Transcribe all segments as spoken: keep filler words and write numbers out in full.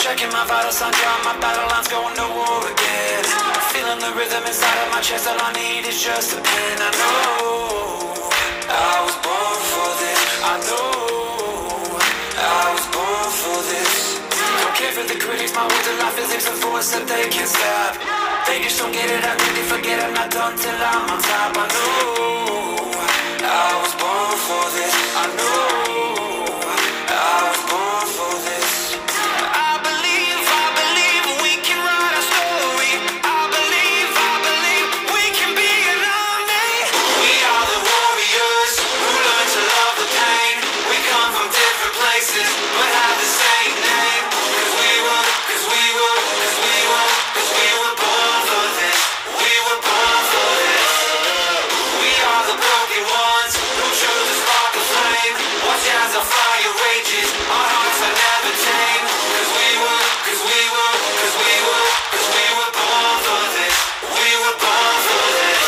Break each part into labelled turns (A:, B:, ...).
A: checking my vital signs, drawing my battle lines, going to war again. Feeling the rhythm inside of my chest, all I need is just a pen. I know I was born for this. I know I was born for this. Don't care for the critics, my words are like physics, a force that they can't stop. They just don't get it, I think they forget I'm not done till I'm on top. I know I was born for this. I know I was born for this. I believe, I believe we can write a story. I believe, I believe we can be an army. We are the warriors who learn to love the pain. We come from different places but have the same name. Cause we were, cause we were, cause we were, cause we were born for this. We were born for this. We are the broken ones who chose to spark a flame. Watch as our fire rages, our hearts are never tame. Cause we were, cause we were, cause we were, cause we were born for this. We were born for this.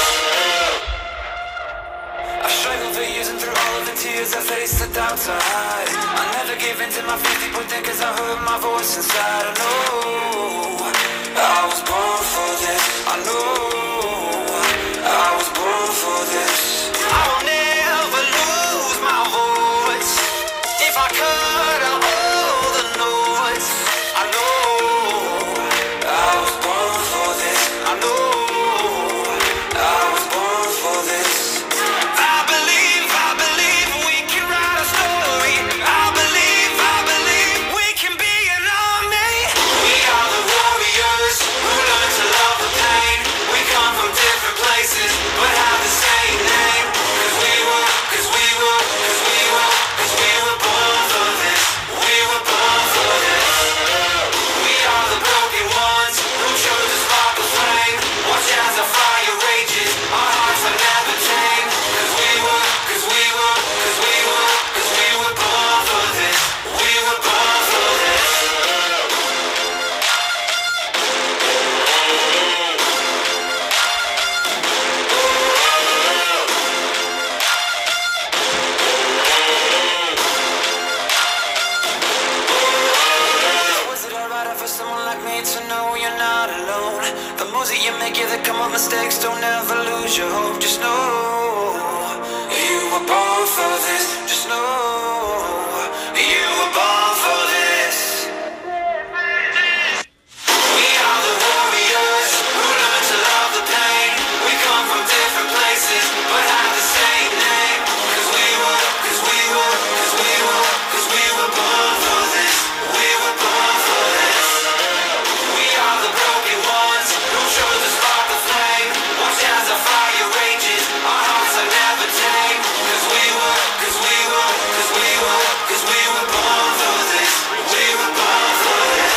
A: I've struggled for years and through all of the tears I faced the doubts I hide. I never gave in to my fears, people think cause I heard my voice inside. I know I was born for this. I know I was born for this. I will never lose my voice. If I cut out all the noise, I know I was born for this. I know I was born for this. I believe, I believe we can write a story. I believe, I believe we can be an army. We are the warriors who learn to love the pain. We come from different places but have the same name. Cause we were, cause we were, cause we were, cause we were born for this. We were born for this. We are the broken ones who chose to spark a flame. Watch as our fire rages, our hearts are never tame. Cause we were, cause we were, cause we were, cause we were born for this. We were born for this. Was it alright for someone like me to know you're not alone? The moves that you make, yeah, that come with mistakes. Don't ever lose your hope. Just know you were born for this. Just know you were born for this. We are the warriors who learn to love the pain. We come from different places but have the same name. Cause we were, cause we were, cause we were, cause we were born for this. We were born for this. We are the broken ones who chose to spark the flame. Watch as our fire rages, our hearts are never tame. Cause we were, cause we were, cause we were, cause we were born for this. We were born for this.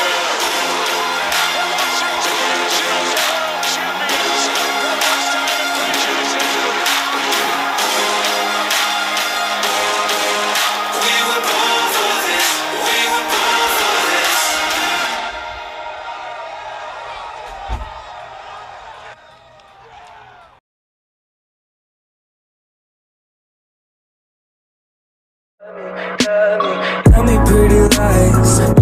A: We were born for this. We were born for this.
B: Tell me pretty lies.